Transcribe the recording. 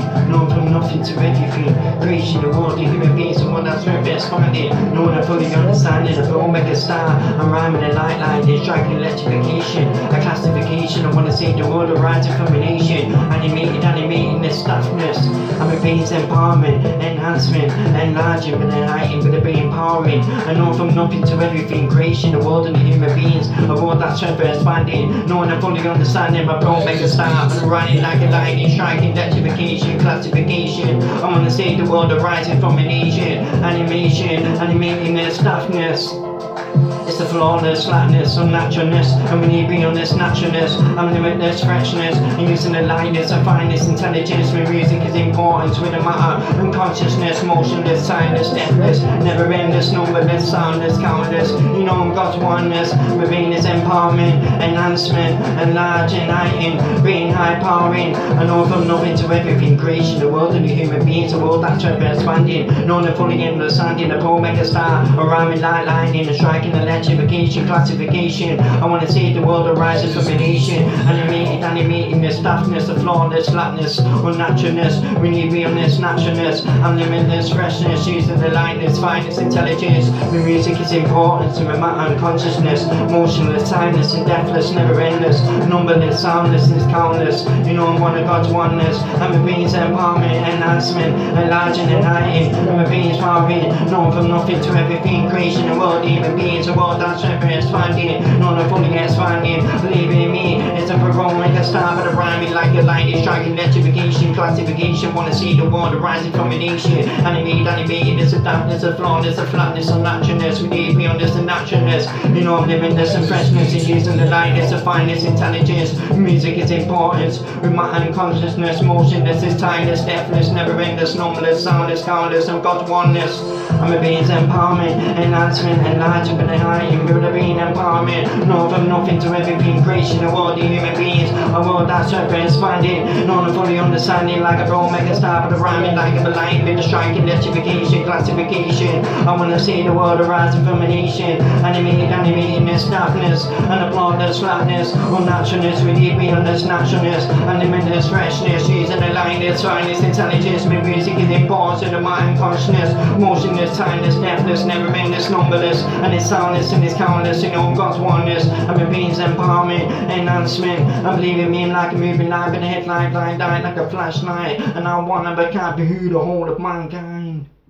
known from nothing to everything. Creation, the world, the human beings, the one that's forever expanding. Knowing I fully understand it, I will make a star. I'm rhyming a light line, they're striking electrification. A classification, I wanna save the world, a rising from a nation. Animating this stuffness. I'm a being's empowerment, enhancement, enlarging, but enlightening, but be empowering. I know from nothing to everything. Creation, the world and the human beings, a world that's forever expanding. Knowing I fully understand it, I will make a star. I'm riding like a lightning, striking electrification, classification. I wanna save the world, arising from a nation. Animating this stuffness. It's the flawless flatness, unnaturalness, and we need be on this naturalness, and limitless freshness, and using the lightness, I find this intelligence. My music is important with the matter, unconsciousness, motionless, timeless, deathless, never endless, numberless, soundless, countless. You know I'm God's oneness, within this empowerment, enhancement, enlarging, heightened, being high powering. I know from nothing to everything. Creation, the world and the human beings, a world that's ever expanding. Knowing the fully understanding, the pro mega star, a rhyming light lightning, a striking electrification, classification. I wanna see the world arising from a nation. Animating the stuffness, the flawless flatness, unnaturalness. We need realness, naturalness, and limitless freshness. Using the lightness, finest intelligence. The music is important to my matter and consciousness. Motionless, timeless, and deathless, never endless. Numberless, soundless, and countless. You know I'm one of God's oneness. I'm a being's empowerment, enhancement, enlarging and heightened. I'm a being's powering, known from nothing to everything. Creation, the world, human beings, a world that's ever expanding. Known and fully expanding. Believe in me, it's a parole, make a star, but a rhyming like a lightning, striking electrification, classification. Wanna see the world arising from a nation. Animated, it's a darkness, a flawless, a flatness, a naturalness. We need beyond this, a naturalness. You know I'm limitless and freshness, and using the lightness, the finest intelligence. Music is importance, with my unconsciousness, motionless, is timeless, deathless, never endless, numberless, soundless, countless, and God's oneness. I'm a being's empowerment, enhancement, enlarging, but heightened, build a being empowerment. Know from nothing to everything. Creation, the world, the human beings, a world that's ever expanding. Known and fully understanding, like a pro mega star, but a rhyming like a light, with a striking electrification, classification. I wanna see the world arising from a nation. Animating this darkness, and a flawless flatness, unnaturalness. We need beyond this naturalness, and limitless freshness. Using the lightness, finest intelligence. My music is important to the mind consciousness. Motionless, timeless, deathless, never endless, numberless, and it's soundless and it's countless. You know God's oneness. I'm a being's empowerment, enhancement. I believe in me like a moving light, but a headlight, like a flashlight. And I wanna become who the whole of mankind.